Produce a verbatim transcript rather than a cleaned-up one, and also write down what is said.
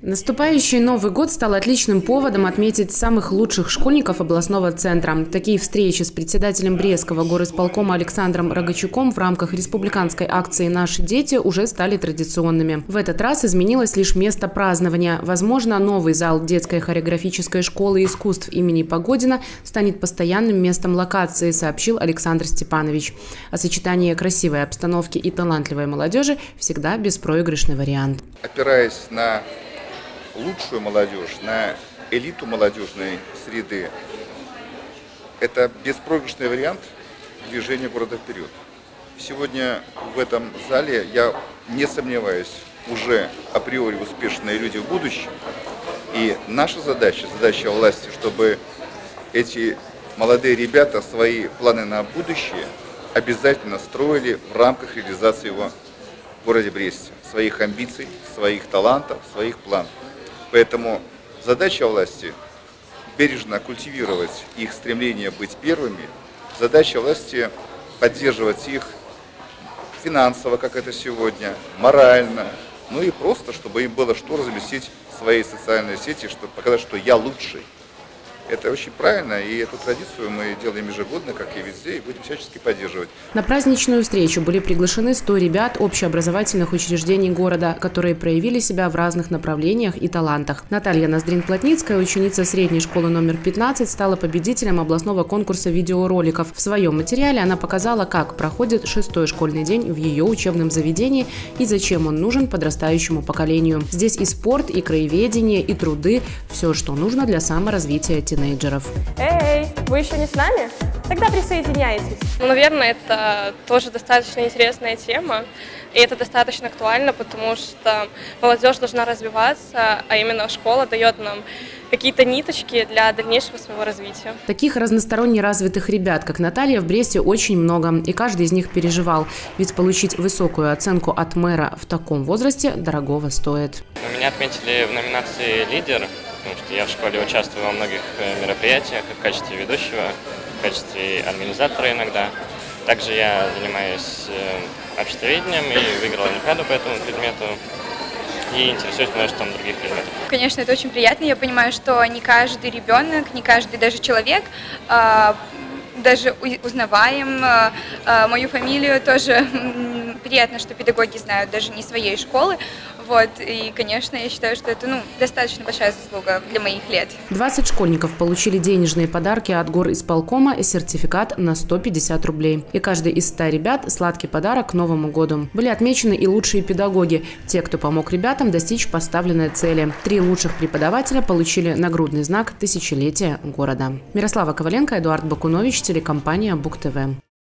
Наступающий Новый год стал отличным поводом отметить самых лучших школьников областного центра. Такие встречи с председателем Брестского горисполкома Александром Рогачуком в рамках республиканской акции «Наши дети» уже стали традиционными. В этот раз изменилось лишь место празднования. Возможно, новый зал детской хореографической школы искусств имени Погодина станет постоянным местом локации, сообщил Александр Степанович. О сочетании красивой обстановки и талантливой молодежи всегда беспроигрышный вариант. Опираясь на лучшую молодежь, на элиту молодежной среды, это беспроигрышный вариант движения города вперед. Сегодня в этом зале, я не сомневаюсь, уже априори успешные люди в будущем. И наша задача, задача власти, чтобы эти молодые ребята свои планы на будущее обязательно строили в рамках реализации его в городе Бресте. Своих амбиций, своих талантов, своих планов. Поэтому задача власти – бережно культивировать их стремление быть первыми. Задача власти – поддерживать их финансово, как это сегодня, морально, ну и просто, чтобы им было что разместить в своей социальной сети, чтобы показать, что я лучший. Это очень правильно, и эту традицию мы делаем ежегодно, как и везде, и будем всячески поддерживать. На праздничную встречу были приглашены сто ребят общеобразовательных учреждений города, которые проявили себя в разных направлениях и талантах. Наталья Ноздрин-Плотницкая, ученица средней школы номер пятнадцать, стала победителем областного конкурса видеороликов. В своем материале она показала, как проходит шестой школьный день в ее учебном заведении и зачем он нужен подрастающему поколению. Здесь и спорт, и краеведение, и труды – все, что нужно для саморазвития тинейджеров. Эй, вы еще не с нами? Тогда присоединяйтесь. Ну, наверное, это тоже достаточно интересная тема, и это достаточно актуально, потому что молодежь должна развиваться, а именно школа дает нам какие-то ниточки для дальнейшего своего развития. Таких разносторонне развитых ребят, как Наталья, в Бресте очень много, и каждый из них переживал, ведь получить высокую оценку от мэра в таком возрасте дорогого стоит. Меня отметили в номинации «Лидер», потому что я в школе участвую во многих мероприятиях в качестве ведущего, в качестве организатора иногда. Также я занимаюсь обществоведением и выиграл олимпиаду по этому предмету. И интересуюсь множеством других предметов. Конечно, это очень приятно. Я понимаю, что не каждый ребенок, не каждый даже человек даже узнаваем мою фамилию. Тоже приятно, что педагоги знают даже не своей школы. Вот, и, конечно, я считаю, что это ну, достаточно большая заслуга для моих лет. двадцать школьников получили денежные подарки от горисполкома и сертификат на сто пятьдесят рублей. И каждый из ста ребят – сладкий подарок к Новому году. Были отмечены и лучшие педагоги, те, кто помог ребятам достичь поставленной цели. Три лучших преподавателя получили нагрудный знак «Тысячелетия города». Мирослава Коваленко, Эдуард Бакунович, телекомпания Бук ТВ.